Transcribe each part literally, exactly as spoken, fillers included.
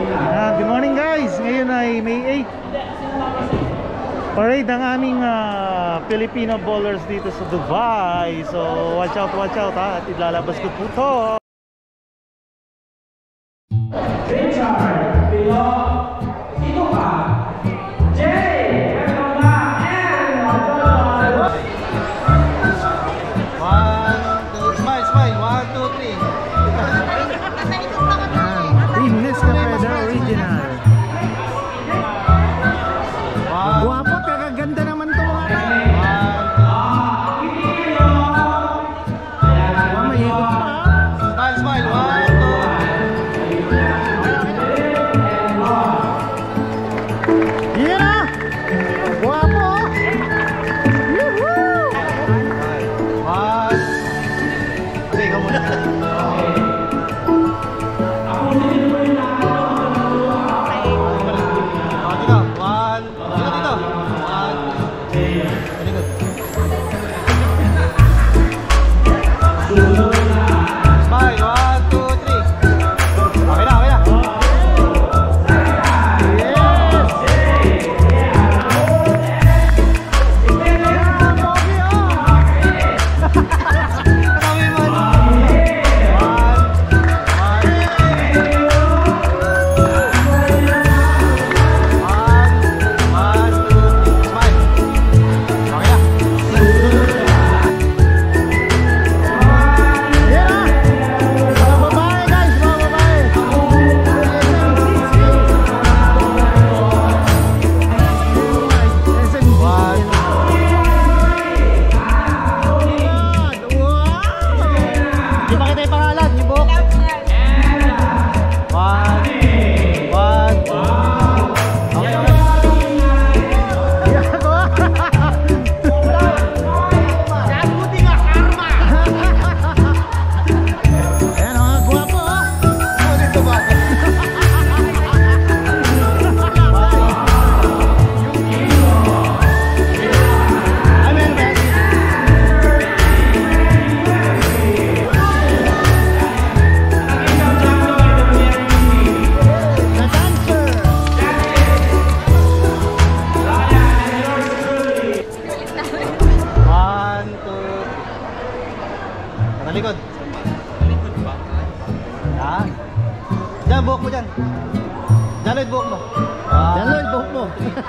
Uh, good morning guys! Ngayon ay May eighth. Parade ang aming uh, Filipino bowlers dito sa Dubai. So watch out, watch out ha. At ilalabas ko po to. Richard, Bilo, sino ka? Jay, welcome back. And one, two, smile, smile. One, two, three. Team Nescafé Original. Guwapo, kagaganda naman ito mga ka. Mamayikot pa. Smile, smile. One, two. Yeah! Guwapo! Woohoo! One. Okay, ikaw muna. Likod. Likod ba? Ha? Diyan, buhok mo dyan. Diyan, Lloyd, buhok mo. Ah. Diyan, Lloyd, buhok mo.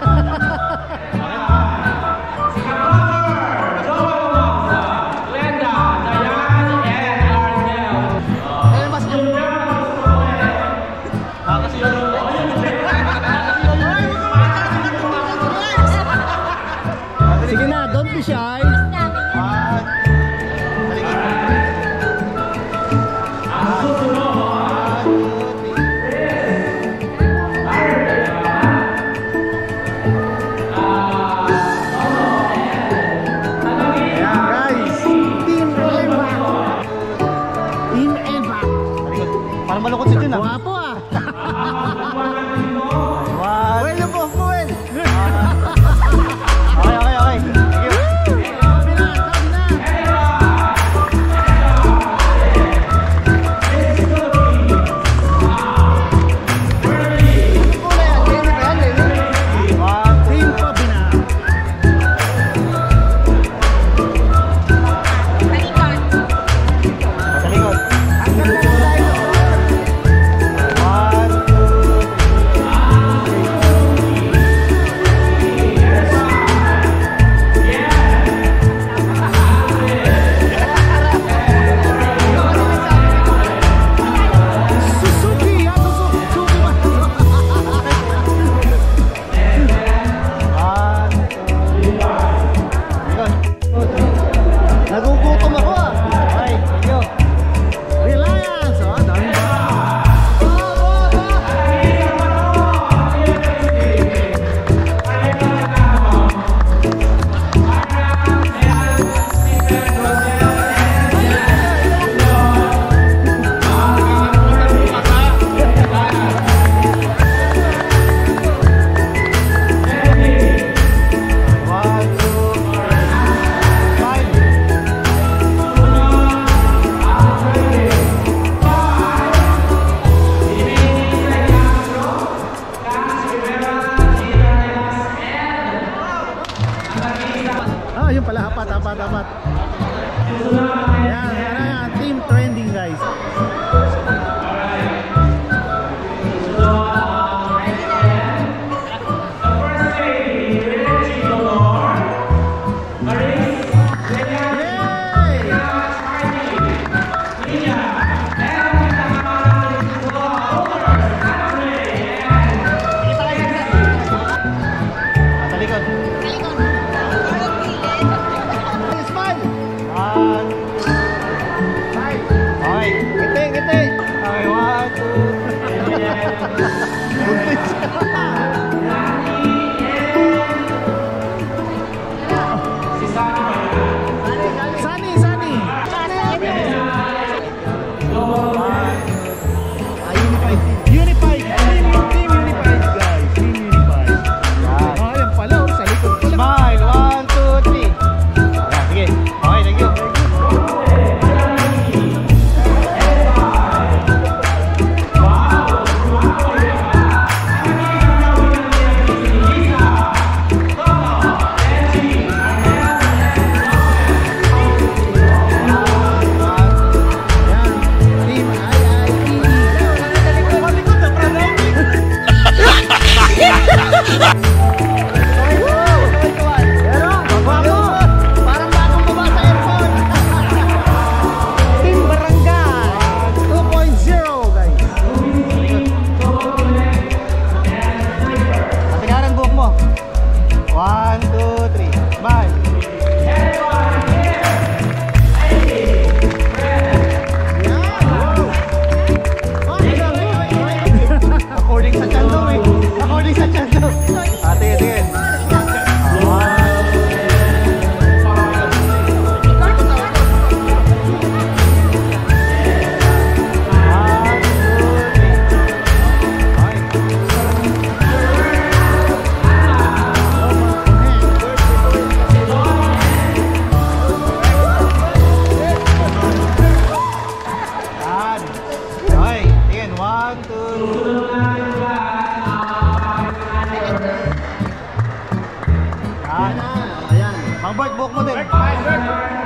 Glenda, Diane, and Arnel. Ayun, mas dyan. Ah, kasi yun. Sige na, don't be shy. Parang malukot si Jun ah. Guwapo ah. Well, lubok mo, well. Okay, okay, okay. Thank you. Sabi na, sabi na. Team Pabina. Talikod. Talikod. Ang ganda na tayo. One, two, Yan. Ayan. Mang Bert, buhok mo din.